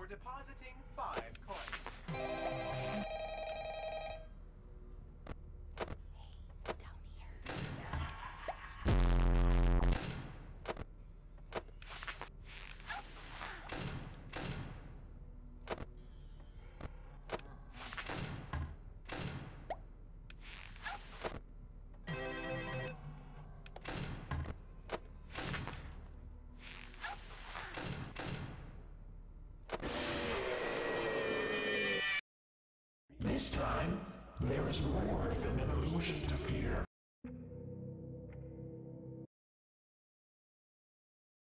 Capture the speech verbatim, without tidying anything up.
We're depositing five coins. Down here. This time, there is more than an illusion to fear.